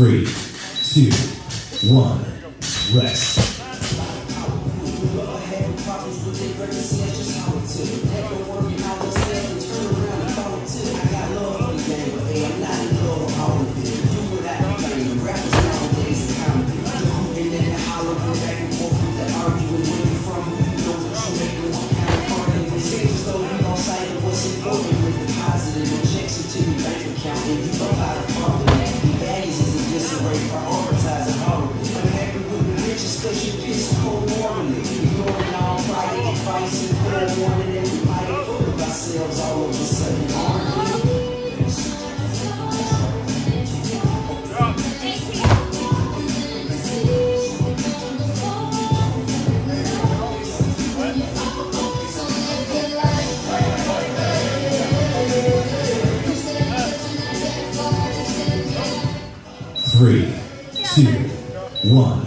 3, 2, 1, rest. All of a sudden, 3, 2, 1,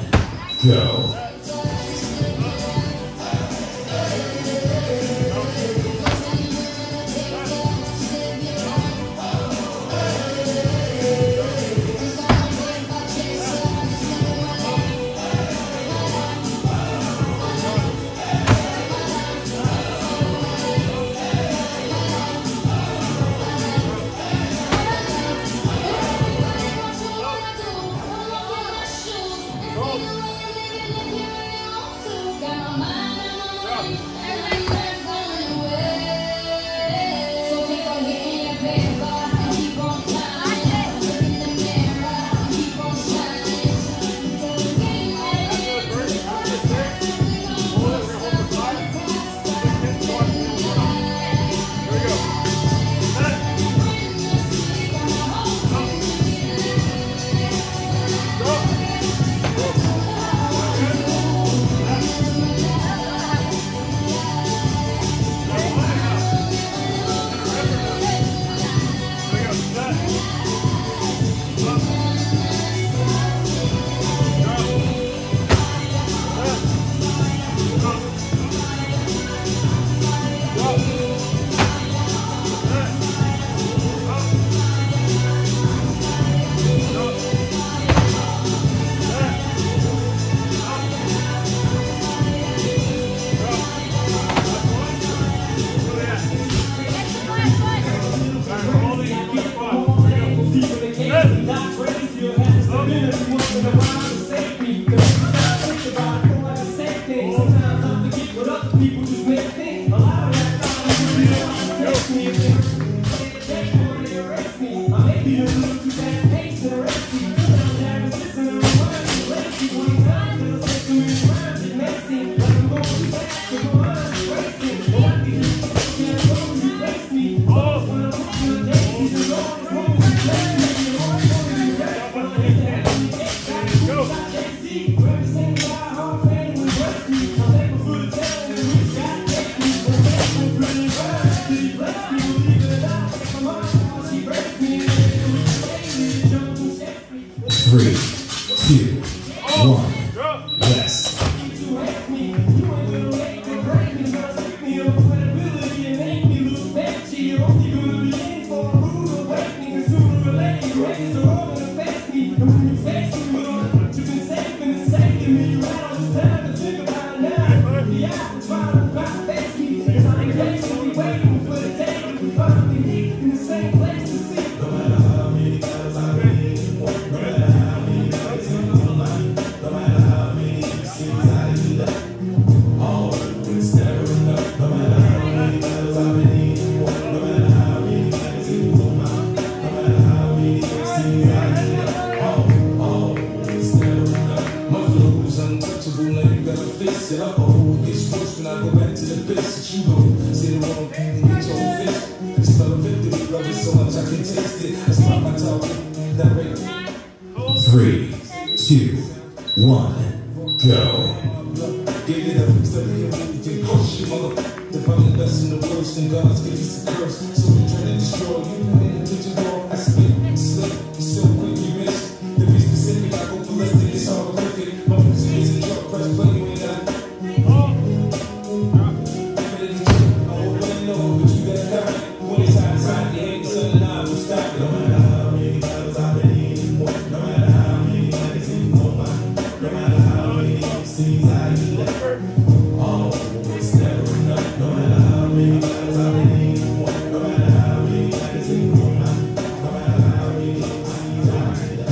go.3, 2, 1, go. Give it up, study your movie, push you mother. The problem that's in the worst, and God's give us a curse. So we try to destroy you, and put your door. I spit, slip, so quick you miss. To be specific, I go ballistic, it's horrific. My music is a drug, press play, you ain't got it. I hope I know, but you better got it. When it's hot, you ain't the sun and I will stop it. No matter how many times I've been in, no matter how means I eat effort. Oh, it's never enough. No matter how many times I need one. No matter how many magazines on my. No matter how many TVs I need.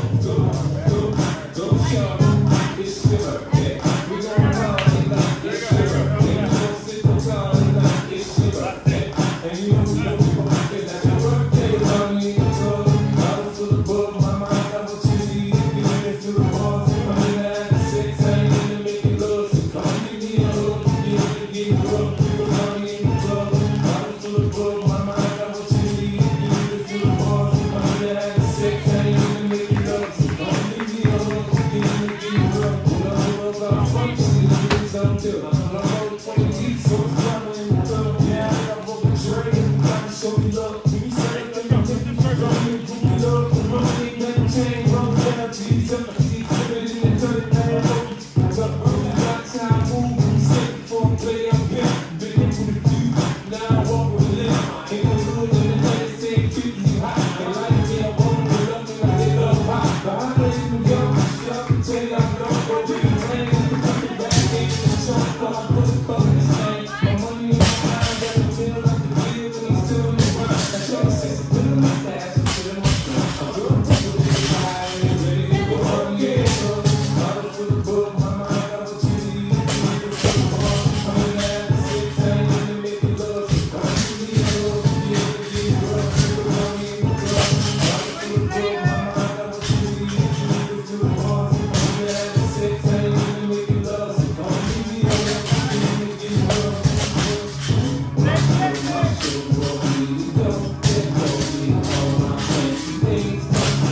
Go, show. It's your birthday. We gon' party like it's your birthday. We gon' sit and party like it's your birthday. And you know we gon' forget that your birthday is on me. Bottle full of book, my mind got what you need. Get into the bars, I'm in that sex, I ain't into making love. So come give me a hug, get rough. People find me in the club. Bottle full of book, my mind got what you need. Get into the bars, I'm in that sex, I ain't into making love. So come give me a hug, get rough. You know about fun, see the things I'm doing. I'm on 20 deep, so it's drama in the club. Yeah, I got what we drink, and got to show me love. When you say that, I'm taking the first one, you do me love. The money ain't nothing changed, roll down, G's up, my feet, put it in the dirty man. Up early, got time, move, we stay before I play, I'm big into the view. Now I walk with a limp. Ain't no good in the night, say keeping you hot. They like me, I want to love me like they love hot. But I know you New York, I can tell you I love go to the train. Coming back, ain't in the trunk, but I put a fuck in this thing. My money in my mind, got the feel like the deal, and I'm still in the grind. That's what I say, so put in my stash, and put in my front. I'm good, high, and ready to go on, yeah, so. Bottle full of book, my mind got what you need. Get it from the bar, I'm in that sex, I ain't into making love. So come give me a hug, get rough. People find me in the club. Bottle full of book, my mind got what you need. Get it to the bar, I'm in that sex, I ain't into making love. So come give me a hug, get rough. When I feel my shit, well, we go. Let go, leave all my fancy things.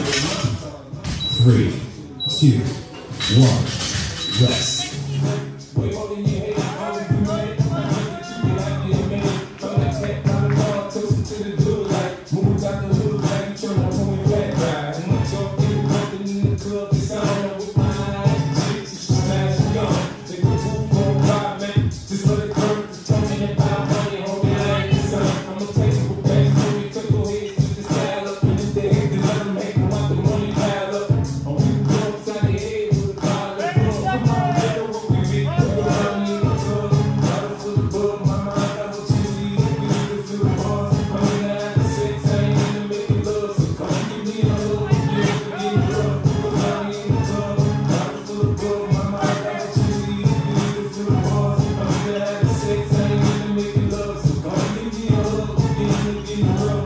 3, 2, 1, rest. Way more than you hate, I always be ready. I think that you be happy and made it. From that cat, down the bar, toasting to the good life. Moves out the hood, like you tryna pull me back, right? And when y'all get bumping in the club, it's on with my eyes. Chicks, she smash and gone. They go move for a ride, man. Just let it burn, just tell me about money, homie, I ain't the son. I'ma take it with back, so we took your head, switch the style up. And if they hate, then let them hate, and want the money pile up. And we can go upside the head with a bottle of rum. Come on, let know what we be. Go around me in the club. Bottle full of bug, my mind got what you need. We need to feel the bars. I'm in that sex, I ain't into making love. So come give me a hug, get rough. Go around me in the club. Bottle full of bug, my mind got what you need. We need to feel the bars. I'm in that sex, I ain't into making love. So come give me a hug, get rough.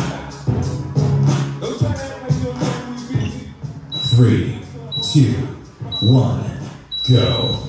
Don't try to act like you don't know who we be. 3, 2, 1, go.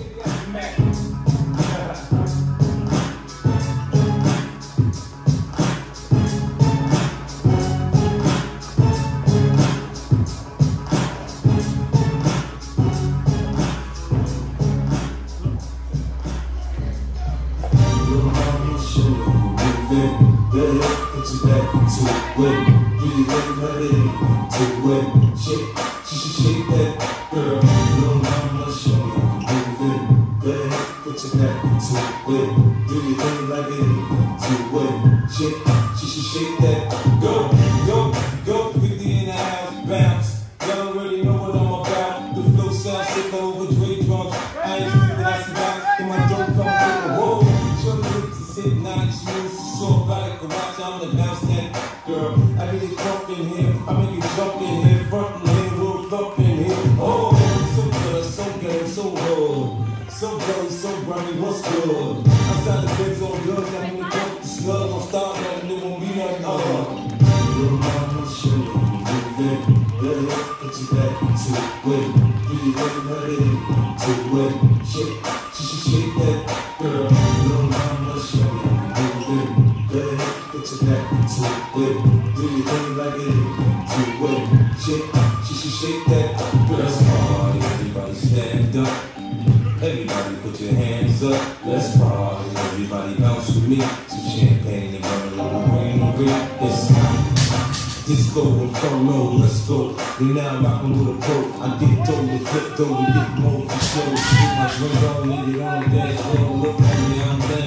Put your back into it. Do you think about it? To it. Shake that girl. Little mama, show me move it. Go ahead, put your back into it. Do you think like it? To it. Shake that. Go. 50 in the house, bounce. Y'all already know what I'm about. The flow sounds sick over Dre drums. I ain't sure that I survive. In my throat, come with the whoa. Shorty lips is hypnotic, smooth, soft like a rock. I'm the bounce that girl. I get it drunk in here. I make you jump in here, front in here, we'll thump in here. Oh, so good, so good, so good. So girly, so grimy, what's good? Outside the beds on good, got me drunk, the slug gon' start nothing, it won't be nothing other. Little mama, show you move it. Yeah, put your back into it. Do you think about it? To it. Shake that girl. Little mama, show you move it. Yeah, put your back into it. Do you think like it? To it. Shake that girl. Let's party, everybody stand up. Everybody put your hands up. Let's party, everybody bounce with me. Some champagne and burn a little greenery. It's disco inferno, let's go. We now rockin' with a pro. I get dough to flip dough to get more for show. Get my drink on, leave it on the dance floor. Look at me, I'm dance, all I do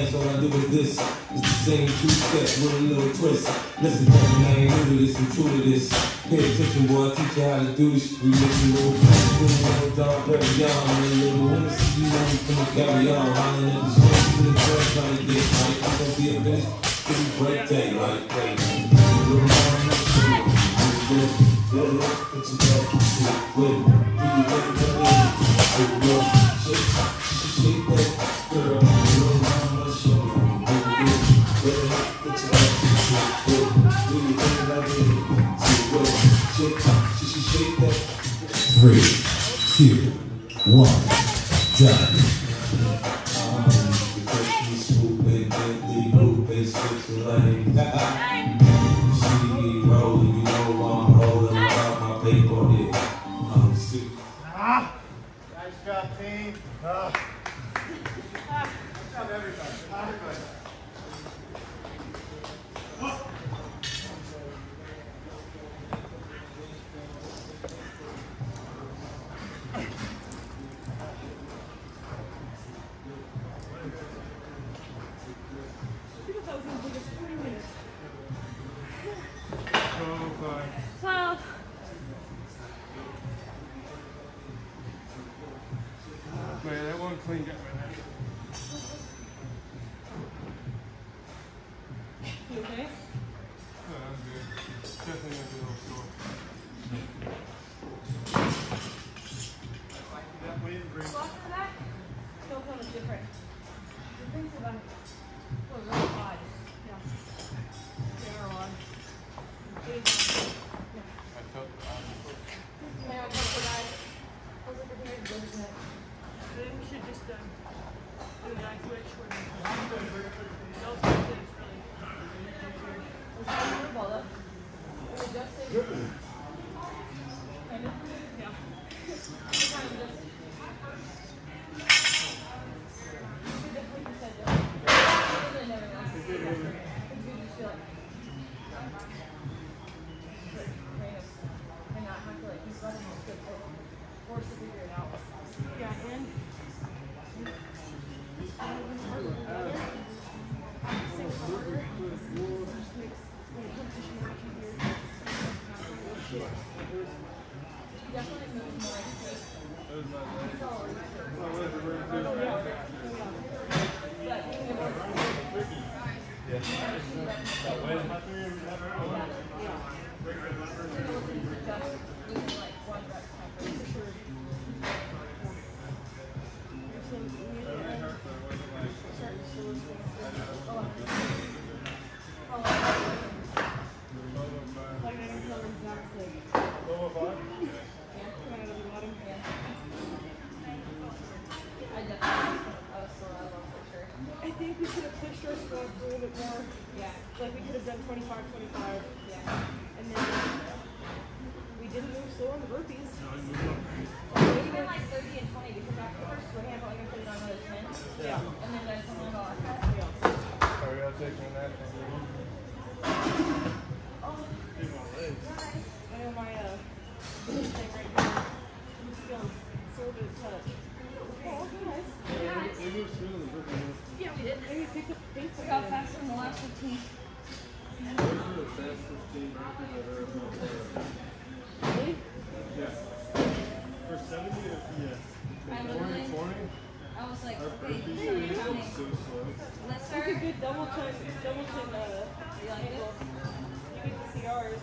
look at this. It's the same two-step with a little twist. Listen, baby, I ain't new to this, I'm true to this. Pay attention, boy, I teach you how to do this. We make a little little dog, very young. And a little woman, see you know we finna carry on. Hollering at the streets in the club, trying to get right. It's gonna be a finish, till we break day, like, wait. Little mama, I'm not sure. Put your back to it, with it. Do you make it ready? Shake that, girl. Little mama, show me. Put your back to it, with it. Do you make it like it? Shake that. 3, 2, 1, done. Nice job, team. Good job, everybody. Man, that one cleaned up right now. You okay? Oh, I'm good. Definitely gonna be a little sore. Walk to the back. Still feeling different. The things about it really odd. Yeah. They are odd. I felt May I talk to the guys? I was like, I think I can go to that. Maybe we should just do an eye switch or those things really. Was that a ball up? Was it just a... Kind of? Yeah. Kind of just... Like you said, though. I really never know. Because you just feel like... And not have to like, you've got to just get forced to figure it out. Yeah, and Definitely moves more like this. I think we could have pushed our squats a little bit more. Yeah. Like we could have done 25, 25. Yeah. And then we didn't move slow on the burpees. We went like 30 and 20 because after the first swing, I felt like I put it on another 10. Yeah. And then I something about that. Yeah. Sorry, I'll take one that. I know my thing right here. I'm just feeling so good touch. Oh, nice. We moved through the burpee. Yeah, we did. Maybe pick up the pace. We got faster in the last 15. Really? Yeah. For 70, yes. I literally, 40, I was like, our okay, burpees you're are counting. so slow. Let's That's a start. good double chin You like it? ankle. You get the CRs.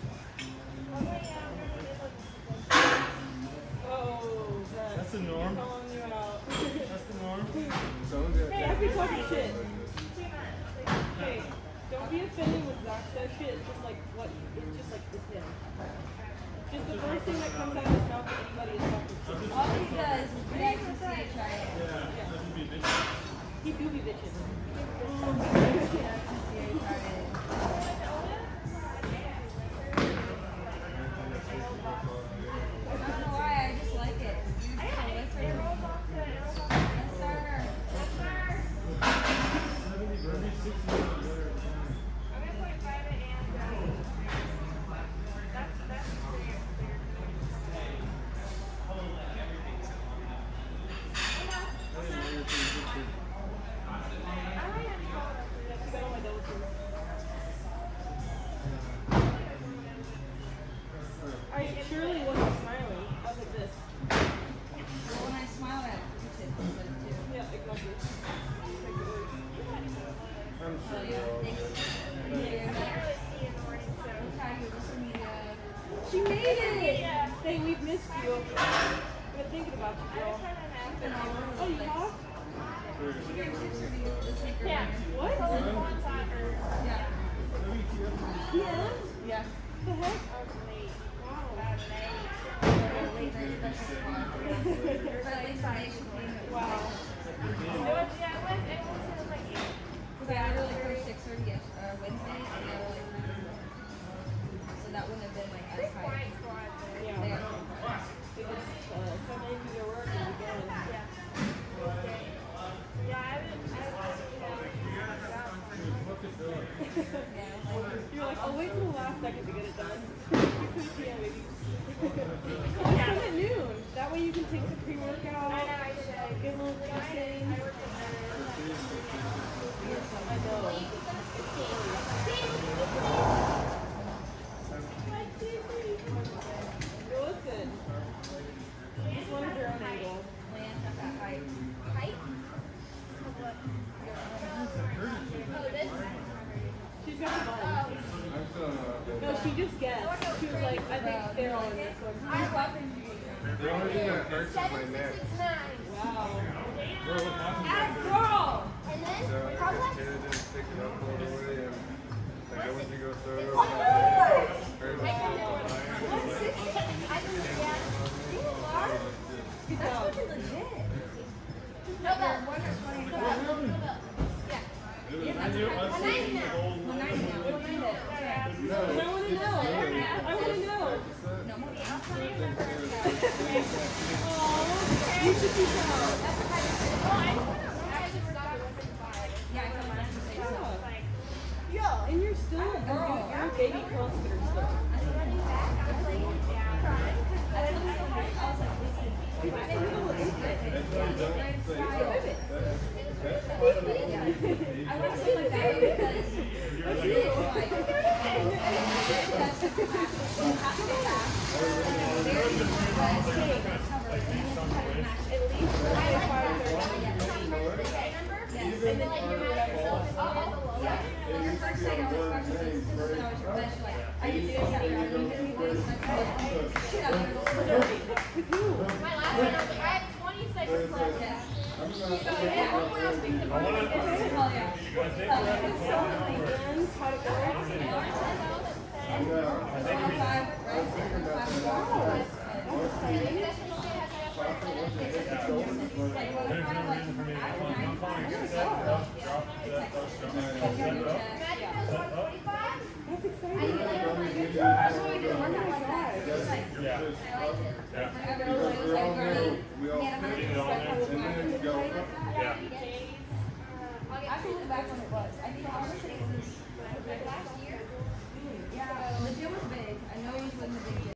Oh, That's the norm. calling you out. That's the norm. Hey, I've been talking shit. Hey, don't be offended when Zach says shit. It's just like what? It's just like it's him. Just the first thing that comes out of his mouth to anybody is talking shit. All he does is beg to see it try it. He do be bitches. I don't know why, I just like it. Yes, sir. missed you. I've been thinking about you, girl. Oh, you have? Yeah. What? Yeah. Yeah? Yeah. The heck? I was late. Wow. Wow. Okay, I know like for 6:30 Wednesday, and they were like, so that wouldn't have been like as high. Yeah. Yeah. Because some ladies are working again. You're like, I'll wait till the last second to get it done. Yeah, maybe. Come at noon. That way you can take the pre-workout, get a little stretching. I know. Well, listen. Just one of your own angle. Land at that height. Height? She's got the bun. No, she just guessed. She was like, I think they're on this one. The only thing that hurts is my neck. Wow. Girl! And So then, I how much? just pick it up all the way and like I went to go throw it It's over like my a head. lot. Hurt I my can neck. I can, yeah. You are? Good That's job. fucking legit. No, but. Yeah. 190 now. 190 now. What do you know? I want to know. I want to know. No more. Aww. You should keep out. Yeah, I can imagine say so. Yeah. And you're still you're a baby CrossFitter still. I want to say like that because My last one, I was like, I have 20 seconds left. Yeah, one more else we can That's exciting. I have to look back when it was. I think I want to say it was last year. Yeah, the gym was big. I know it was in the big gym.